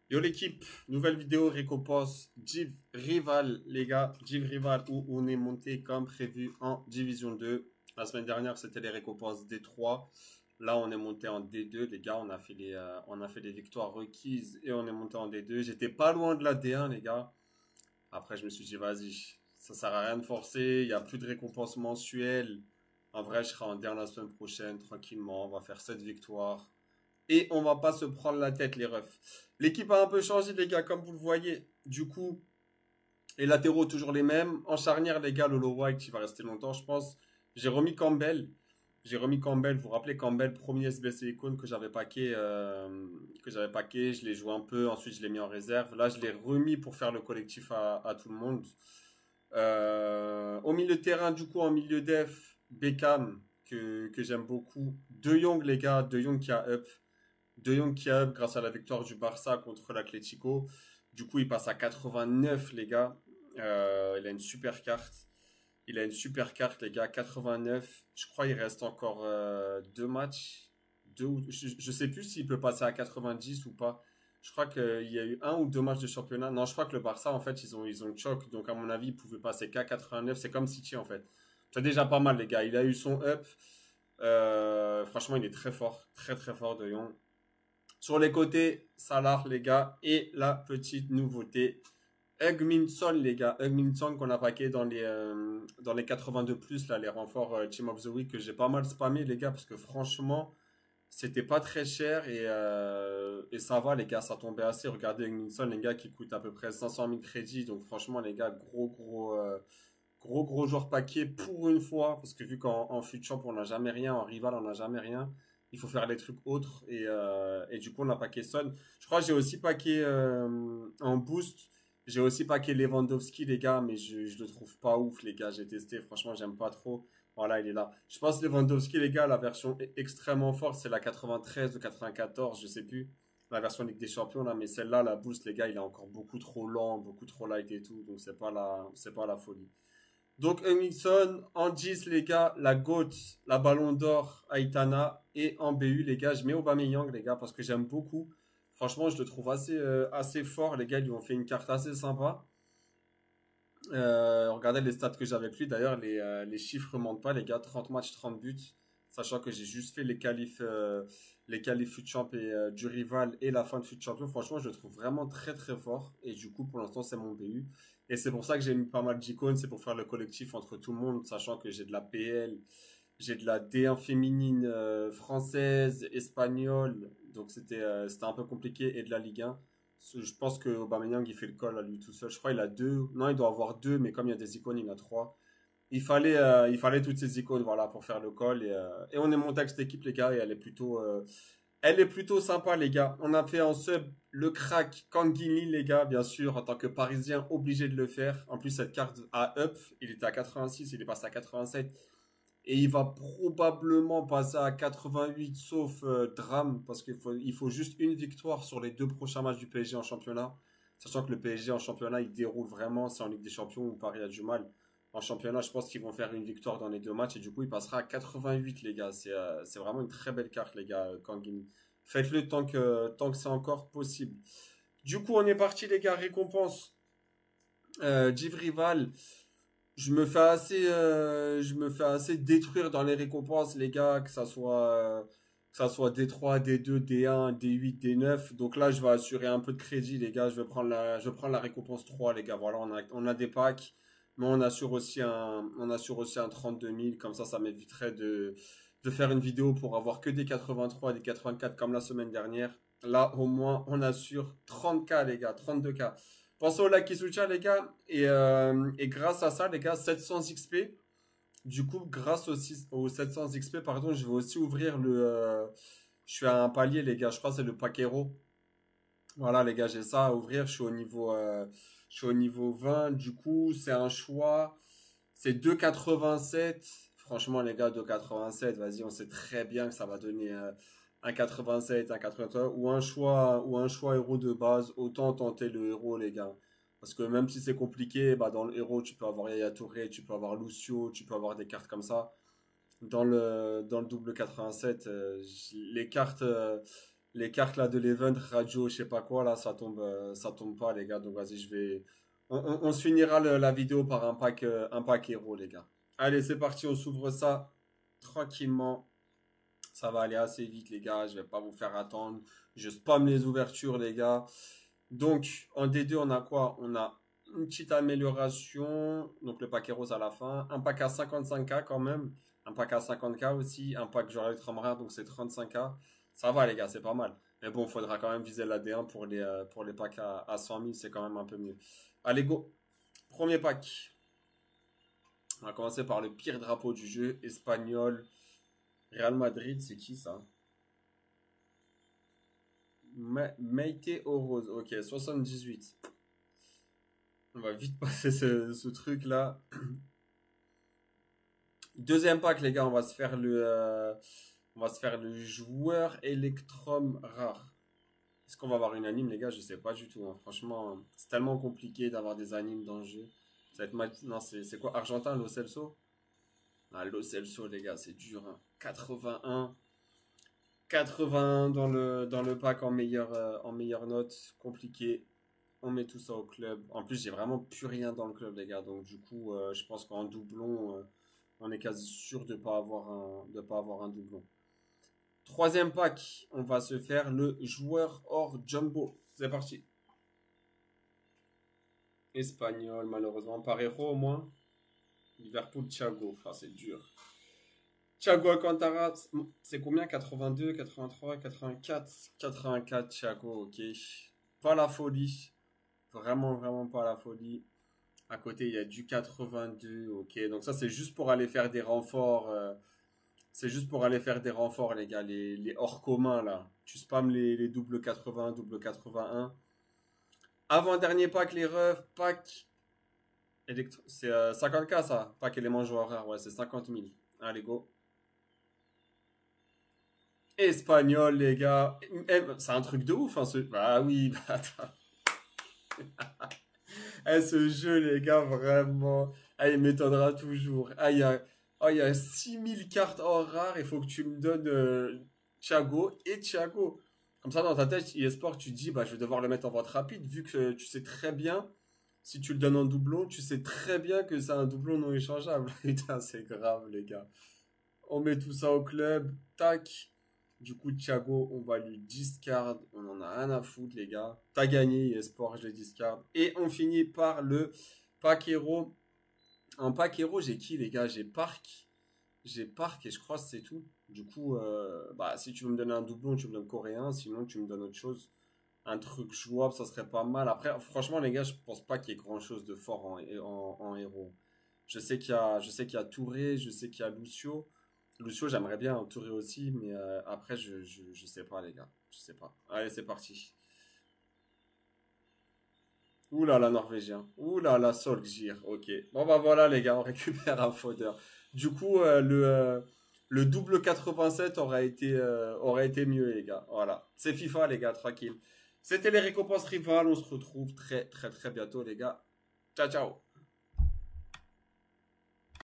Yo l'équipe, nouvelle vidéo récompense Div Rival les gars, Div Rival où on est monté comme prévu en Division 2. La semaine dernière c'était les récompenses D3. Là on est monté en D2 les gars, on a fait les victoires requises et on est monté en D2. J'étais pas loin de la D1 les gars. Après je me suis dit vas-y, ça sert à rien de forcer, il y a plus de récompenses mensuelles. En vrai je serai en D1 la semaine prochaine tranquillement, on va faire 7 victoires. Et on va pas se prendre la tête, les refs. L'équipe a un peu changé, les gars, comme vous le voyez. Du coup, les latéraux, toujours les mêmes. En charnière, les gars, Lolo White, il va rester longtemps, je pense. J'ai remis Campbell. J'ai remis Campbell. Vous vous rappelez Campbell, premier SBC Icon que j'avais packé. Je l'ai joué un peu. Ensuite, je l'ai mis en réserve. Là, je l'ai remis pour faire le collectif à tout le monde. Au milieu de terrain, du coup, en milieu def, Beckham, que j'aime beaucoup. De Jong, les gars. De Jong qui a up. De Jong qui a up grâce à la victoire du Barça contre l'Atlético. Du coup, il passe à 89, les gars. Il a une super carte. Il a une super carte, les gars. 89. Je crois qu'il reste encore deux matchs. Je sais plus s'il peut passer à 90 ou pas. Je crois qu'il y a eu un ou deux matchs de championnat. Non, je crois que le Barça, en fait, ils ont choc. Donc, à mon avis, il pouvait passer qu'à 89. C'est comme City, en fait. C'est déjà pas mal, les gars. Il a eu son up. Franchement, il est très fort. Très, très fort, De Jong. Sur les côtés, Salah, les gars. Et la petite nouveauté, Hugminson, les gars. Hugminson qu'on a paqué dans les 82 plus, là, les renforts Team of the Week que j'ai pas mal spammé, les gars, parce que franchement, c'était pas très cher et ça va, les gars, ça tombait assez. Regardez Hugminson, les gars, qui coûte à peu près 500 000 crédits. Donc franchement, les gars, gros joueur paquet pour une fois. Parce que vu qu'en fut champ, on n'a jamais rien, en rival, on n'a jamais rien. Il faut faire les trucs autres et du coup on a paqué Son. Je crois que j'ai aussi paqué en boost. J'ai aussi paqué Lewandowski les gars, mais je le trouve pas ouf les gars. J'ai testé, franchement j'aime pas trop. Voilà, il est là. Je pense Lewandowski les gars, la version extrêmement forte, c'est la 93 ou 94, je sais plus. La version Ligue des Champions là, mais celle-là, la boost les gars, il est encore beaucoup trop lent, beaucoup trop light et tout, donc c'est pas la folie. Donc, Hummingson, en 10, les gars, la GOAT, la Ballon d'Or, Aitana. Et en BU, les gars, je mets Aubameyang, les gars, parce que j'aime beaucoup. Franchement, je le trouve assez fort. Les gars, ils lui ont fait une carte assez sympa. Regardez les stats que j'ai avec lui. D'ailleurs, les chiffres mentent pas, les gars. 30 matchs, 30 buts. Sachant que j'ai juste fait les qualifs FUT Champ et du rival et la fin de FUT Champion. Franchement, je le trouve vraiment très très fort. Et du coup, pour l'instant, c'est mon BU. Et c'est pour ça que j'ai mis pas mal d'icônes. C'est pour faire le collectif entre tout le monde. Sachant que j'ai de la PL, j'ai de la D1 féminine française, espagnole. Donc c'était un peu compliqué. Et de la Ligue 1. Je pense que Aubameyang il fait le call à lui tout seul. Je crois qu'il a deux. Non, il doit avoir deux, mais comme il y a des icônes, il en a trois. Il fallait toutes ces icônes, voilà, pour faire le call. Et on est monté avec cette équipe, les gars, et elle est plutôt sympa, les gars. On a fait en sub le crack Kangini, les gars, bien sûr, en tant que Parisien, obligé de le faire. En plus, cette carte a up. Il était à 86, il est passé à 87. Et il va probablement passer à 88, sauf drame, parce il faut juste une victoire sur les deux prochains matchs du PSG en championnat. Sachant que le PSG en championnat, il déroule vraiment. C'est en Ligue des Champions où Paris a du mal. En championnat, je pense qu'ils vont faire une victoire dans les deux matchs et du coup, il passera à 88, les gars. C'est vraiment une très belle carte, les gars, Kangin. Faites-le tant que c'est encore possible. Du coup, on est parti, les gars. Récompense. Div Rival. Je me fais assez détruire dans les récompenses, les gars, que ça soit D3, D2, D1, D8, D9. Donc là, je vais assurer un peu de crédit, les gars. Je vais prendre la récompense 3, les gars. Voilà, on a des packs, mais on assure aussi un 32 000. Comme ça m'éviterait de faire une vidéo pour avoir que des 83, des 84 comme la semaine dernière. Là, au moins, on assure 30K, les gars, 32K. Pensez au like et soutien, les gars. Et grâce à ça, les gars, 700 XP. Du coup, grâce aux 700 XP, pardon, je vais aussi ouvrir je suis à un palier, les gars. Je crois que c'est le pack héros. Voilà, les gars, j'ai ça à ouvrir. Je suis au niveau 20. Du coup, c'est un choix. C'est 2,87. Franchement, les gars, 2,87. Vas-y, on sait très bien que ça va donner un 87, un 83 ou un choix héros de base. Autant tenter le héros, les gars. Parce que même si c'est compliqué, bah, dans le héros, tu peux avoir Yaya Touré, tu peux avoir Lucio, tu peux avoir des cartes comme ça. Dans le double 87, les cartes, les cartes là de l'event, radio, je sais pas quoi, là, ça tombe pas, les gars. Donc, vas-y, je vais. On se finira la vidéo par un pack héros, les gars. Allez, c'est parti, on s'ouvre ça tranquillement. Ça va aller assez vite, les gars. Je vais pas vous faire attendre. Je spam les ouvertures, les gars. Donc, en D2, on a quoi? On a une petite amélioration. Donc, le pack Heroes à la fin. Un pack à 55K quand même. Un pack à 50K aussi. Un pack genre Ultram Rare, donc c'est 35K. Ça va, les gars, c'est pas mal. Mais bon, il faudra quand même viser la D1 pour les packs à 100 000. C'est quand même un peu mieux. Allez, go. Premier pack. On va commencer par le pire drapeau du jeu. Espagnol. Real Madrid, c'est qui ça? Meite Oroz. Ok, 78. On va vite passer ce truc-là. Deuxième pack, les gars, on va se faire le joueur Electrum rare. Est-ce qu'on va avoir une anime, les gars? Je sais pas du tout, hein. Franchement, c'est tellement compliqué d'avoir des animes dans le jeu. Ça va être non, c'est quoi? Argentin, Lo Celso? Ah, Lo Celso, les gars, c'est dur, hein. 81. 81 dans le pack en meilleure note. Compliqué. On met tout ça au club. En plus, j'ai vraiment plus rien dans le club, les gars. Donc, du coup, je pense qu'en doublon, on est quasi sûr de de pas avoir un doublon. Troisième pack, on va se faire le joueur hors jumbo. C'est parti. Espagnol, malheureusement. Parejo au moins. Liverpool, Thiago. Enfin, c'est dur. Thiago Alcantara, c'est combien? 82, 83, 84? 84, Thiago, ok. Pas la folie. Vraiment, vraiment pas la folie. À côté, il y a du 82, ok. Donc ça, c'est juste pour aller faire des renforts. C'est juste pour aller faire des renforts, les gars. Les hors communs, là. Tu spams les double 80, double 81. Avant-dernier pack, les refs. Pack. C'est 50K, ça. Pack élément joueur rare. Ouais, c'est 50 000. Allez, go. Espagnol, les gars. C'est un truc de ouf, hein, ce. Bah oui, bah attends. Eh, ce jeu, les gars, vraiment. Ah, il m'étonnera toujours. Ah, il y a 6000 cartes hors rares. Il faut que tu me donnes Thiago et Thiago. Comme ça, dans ta tête, eSport, tu te dis, bah, je vais devoir le mettre en vente rapide, vu que tu sais très bien, si tu le donnes en doublon, tu sais très bien que c'est un doublon non échangeable. Putain, c'est grave, les gars. On met tout ça au club. Tac. Du coup, Thiago, on va lui discard. On en a rien à foutre, les gars. T'as gagné, eSport, je le discard. Et on finit par le pack héros. En pack héros, j'ai qui, les gars? J'ai Park. J'ai Park et je crois que c'est tout. Du coup, bah, si tu veux me donner un doublon, tu me donnes coréen. Sinon, tu me donnes autre chose. Un truc jouable, ça serait pas mal. Après, franchement, les gars, je pense pas qu'il y ait grand chose de fort en héros. Je sais qu'il y a Touré, je sais qu'il y a Lucio. Lucio, j'aimerais bien entourer aussi, mais après, je sais pas, les gars. Je sais pas. Allez, c'est parti. Ouh là là, Norvégien. Ouh là là, Solskjaer. Ok. Bon, bah voilà, les gars, on récupère un fodder. Du coup, le double 87 aurait été mieux, les gars. Voilà. C'est FIFA, les gars, tranquille. C'était les récompenses rivales. On se retrouve très, très, très bientôt, les gars. Ciao, ciao.